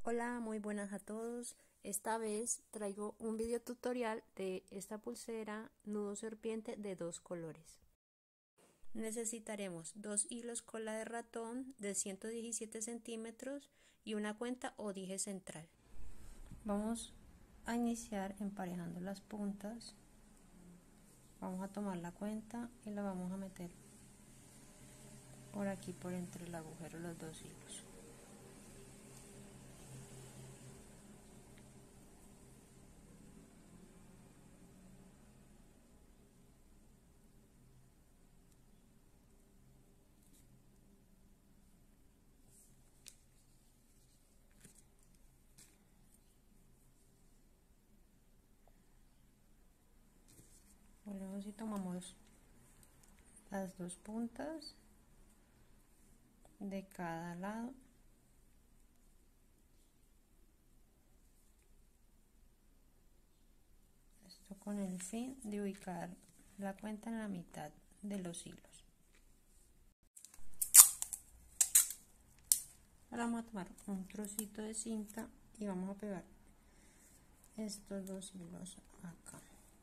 Hola, muy buenas a todos. Esta vez traigo un video tutorial de esta pulsera nudo serpiente de dos colores. Necesitaremos dos hilos cola de ratón de 117 centímetros y una cuenta o dije central. Vamos a iniciar emparejando las puntas. Vamos a tomar la cuenta y la vamos a meter por aquí, por entre el agujero, los dos hilos. Luego si tomamos las dos puntas de cada lado, esto con el fin de ubicar la cuenta en la mitad de los hilos. Ahora vamos a tomar un trocito de cinta y vamos a pegar estos dos hilos acá.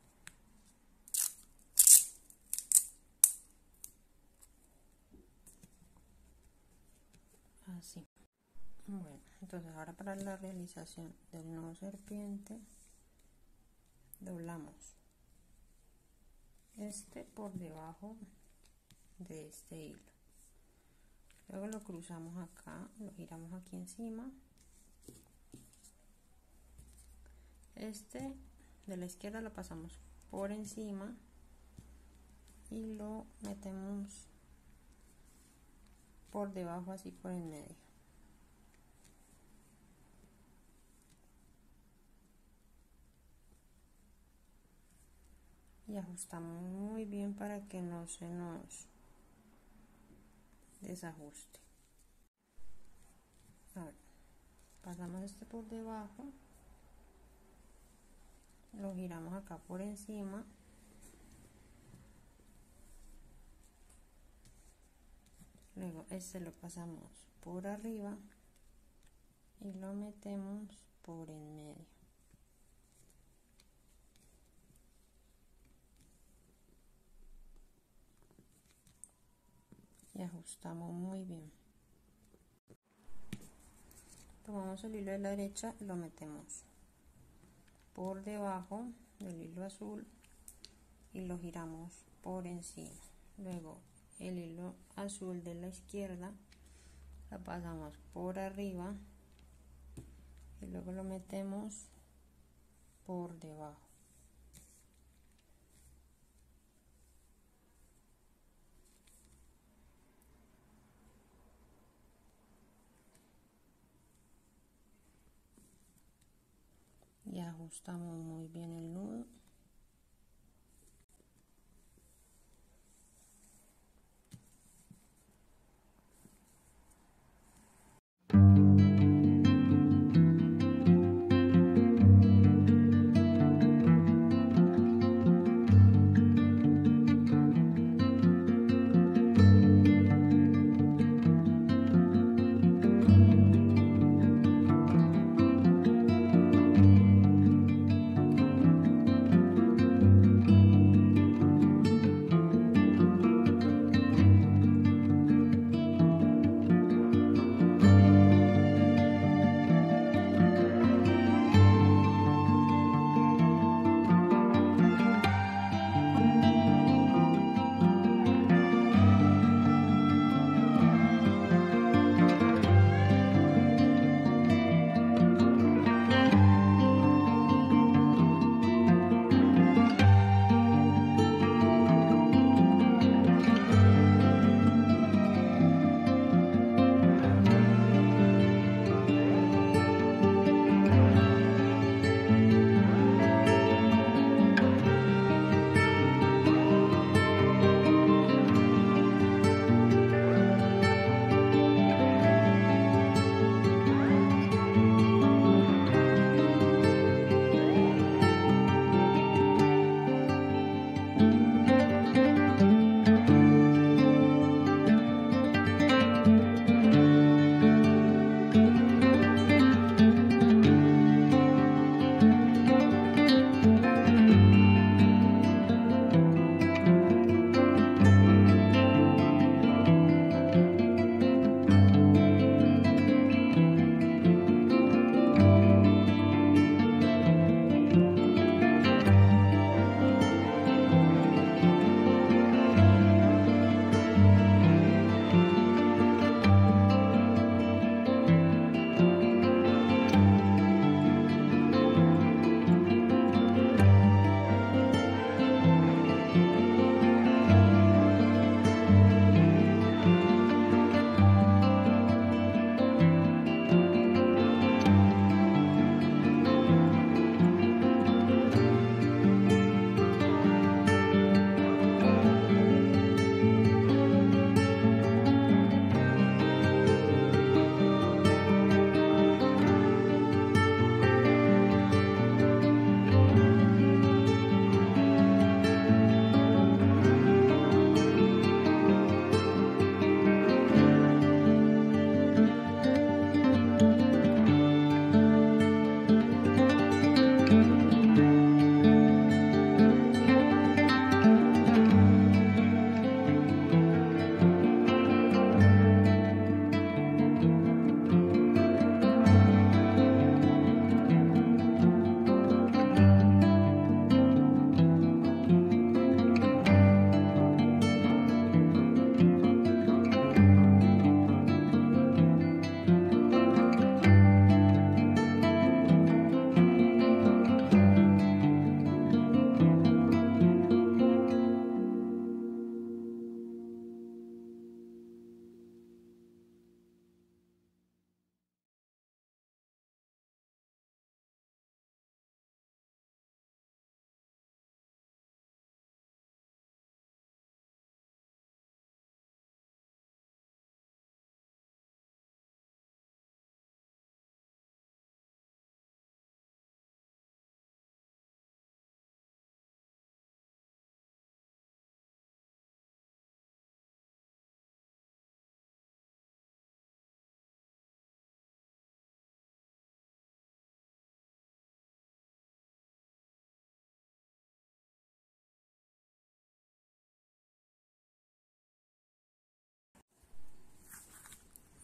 Así. Bueno, entonces ahora para la realización del nudo serpiente doblamos este por debajo de este hilo, luego lo cruzamos acá, lo giramos aquí encima, este de la izquierda lo pasamos por encima y lo metemos por debajo, así por en medio. Y ajustamos muy bien para que no se nos desajuste. A ver, pasamos este por debajo, lo giramos acá por encima, luego este lo pasamos por arriba y lo metemos por en medio. Y ajustamos muy bien. Tomamos el hilo de la derecha y lo metemos por debajo del hilo azul y lo giramos por encima. Luego el hilo azul de la izquierda la pasamos por arriba y luego lo metemos por debajo. Y ajustamos muy bien el nudo.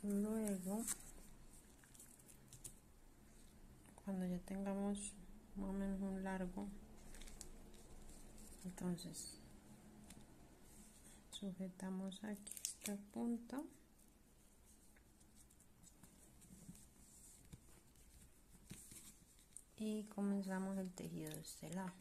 Luego, cuando ya tengamos más o menos un largo, entonces sujetamos aquí esta punta y comenzamos el tejido de este lado.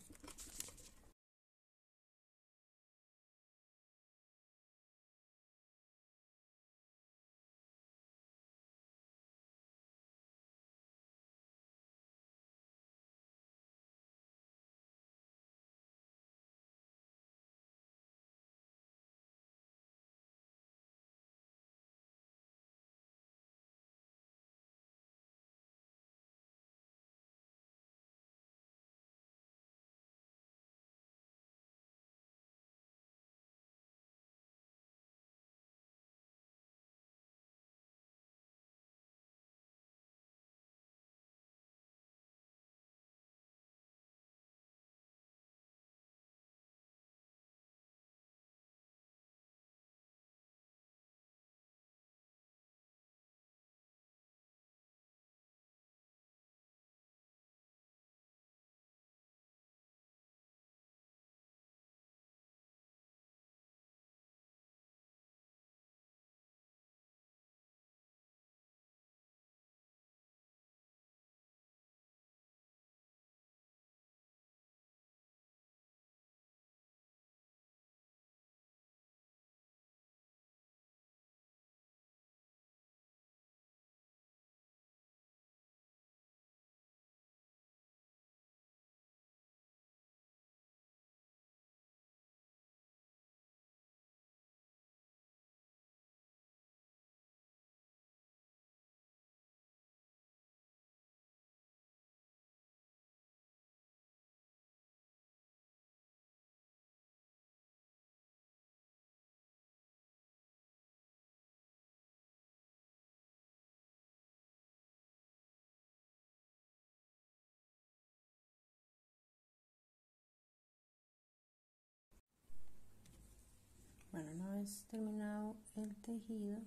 Bueno, una vez terminado el tejido,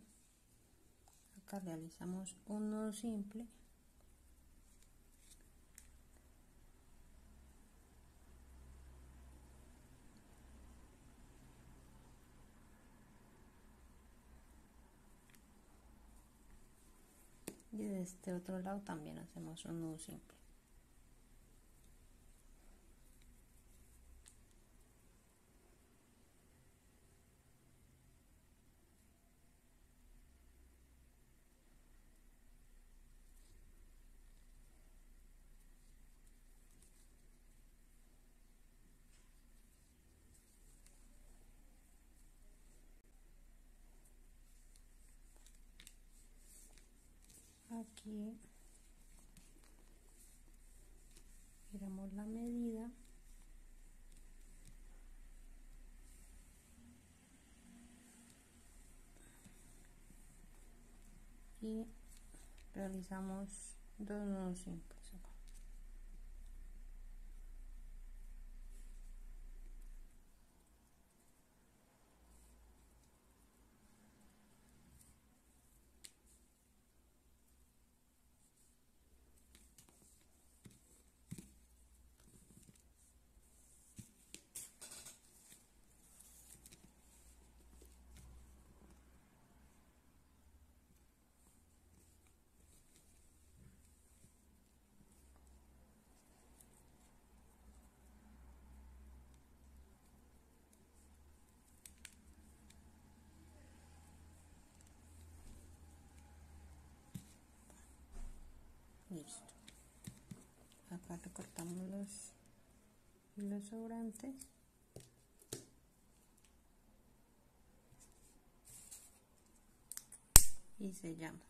acá realizamos un nudo simple y de este otro lado también hacemos un nudo simple. Aquí miramos la medida y realizamos dos nudos simples acá. Listo. Acá recortamos los hilos sobrantes y sellamos.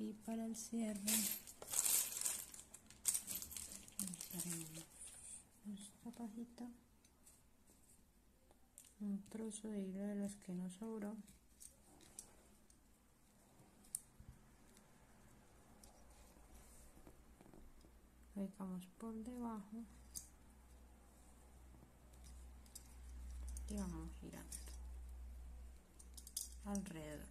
y para el cierre usaremos esta pajita, un trozo de hilo de los que nos sobró, pegamos por debajo y vamos girando alrededor.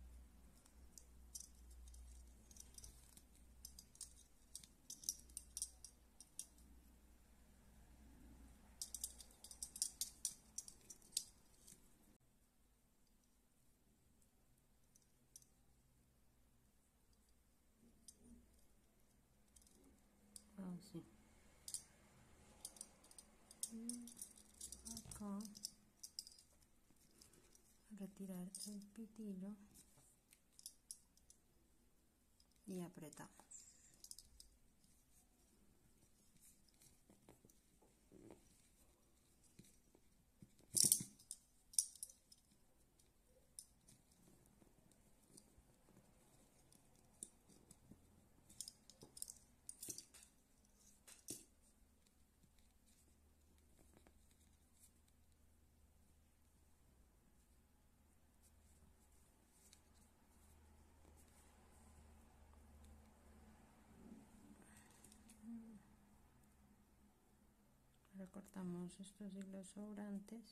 Así. Y acá retirar el pitillo y apretamos. Recortamos estos hilos sobrantes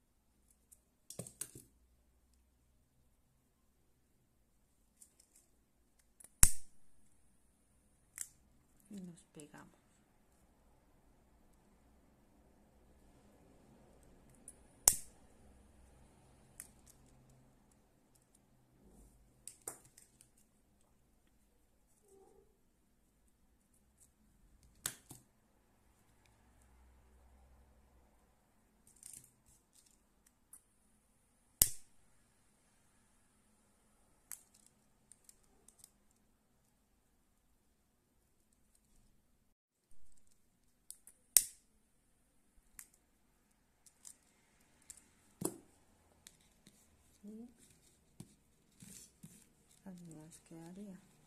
y los pegamos. ¿Sí? Así nos quedaría.